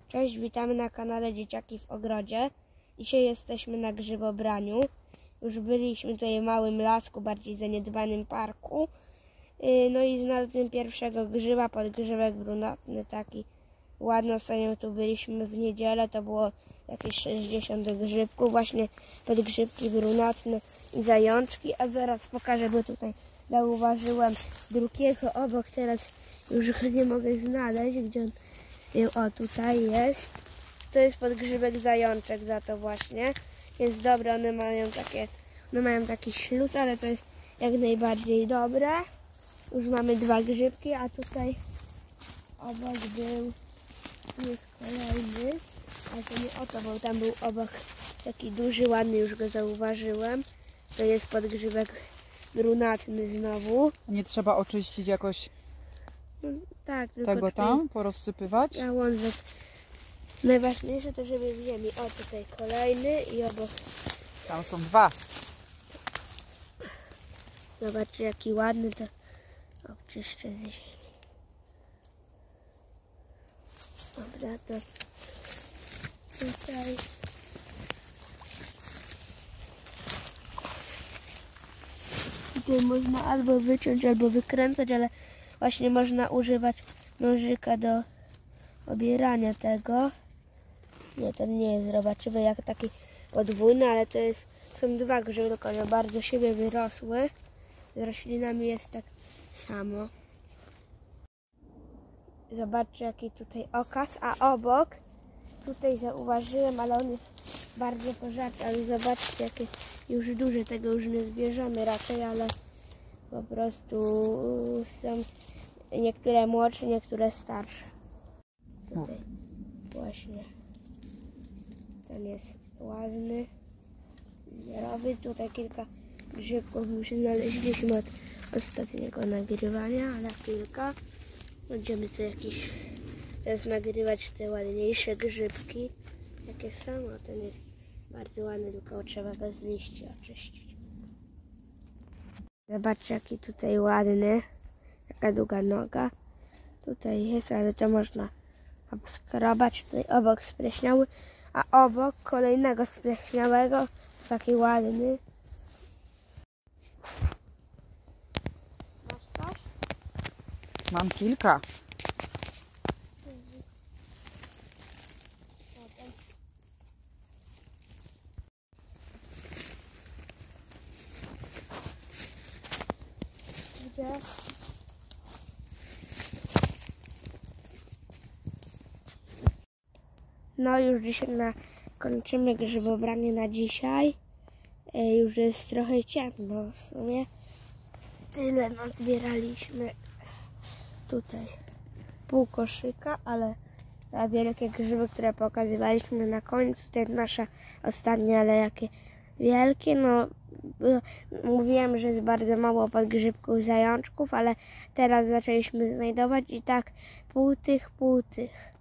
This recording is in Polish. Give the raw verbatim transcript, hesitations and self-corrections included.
Cześć, witamy na kanale Dzieciaki w Ogrodzie. Dzisiaj jesteśmy na grzybobraniu. Już byliśmy tutaj w małym lasku, bardziej zaniedbanym parku. No i znalazłem pierwszego grzyba, podgrzybek brunatny, taki ładny. Ostatnio tu byliśmy w niedzielę, to było jakieś sześćdziesiąt grzybków, właśnie podgrzybki brunatne i zajączki. A zaraz pokażę, bo tutaj zauważyłem drugiego obok, teraz już go nie mogę znaleźć, gdzie on był. O, tutaj jest. To jest podgrzybek zajączek, za to właśnie. Jest dobre, one mają takie, one mają taki śluz, ale to jest jak najbardziej dobre. Już mamy dwa grzybki, a tutaj obok był, jest kolejny, ale to nie o to, bo tam był obok taki duży, ładny, już go zauważyłem. To jest podgrzybek brunatny znowu. Nie trzeba oczyścić jakoś no, tak, tylko tego tutaj tam, porozsypywać? Ja łączę. Najważniejsze to, żeby w ziemi. O, tutaj kolejny i obok. Tam są dwa. Zobaczcie, jaki ładny, to obczyszczę z ziemi. Dobra, to tutaj. Tutaj można albo wyciąć, albo wykręcać, ale właśnie można używać nożyka do obierania tego. Nie, to nie jest, zobaczymy, jak taki podwójny, ale to jest, są dwa grzyby, tylko one bardzo siebie wyrosły. Z roślinami jest tak samo. Zobaczcie, jaki tutaj okaz, a obok tutaj zauważyłem, ale on jest bardzo pożarty, ale zobaczcie, jakie już duże, tego już nie zbierzemy raczej, ale po prostu są niektóre młodsze, niektóre starsze. Tutaj właśnie ten jest ładny, zdrowy. Tutaj kilka grzybków już znaleźliśmy od ostatniego nagrywania, ale kilka. Będziemy co jakiś teraz nagrywać te ładniejsze grzybki, jakie są. A ten jest bardzo ładny, tylko trzeba bez liści oczyścić. Zobaczcie, jaki tutaj ładny, jaka długa noga tutaj jest, ale to można obskrobać. Tutaj obok spleśniały, a obok kolejnego spleśniałego, taki ładny. Masz coś? Mam kilka. Gdzie? No już dzisiaj na, kończymy grzybobranie na dzisiaj. E, już jest trochę ciemno w sumie. Tyle nazbieraliśmy tutaj. Pół koszyka, ale te wielkie grzyby, które pokazywaliśmy na końcu, to jest nasza ostatnia, ale jakie wielkie. No, mówiłem, że jest bardzo mało podgrzybków zajączków, ale teraz zaczęliśmy znajdować i tak pół tych, pół tych.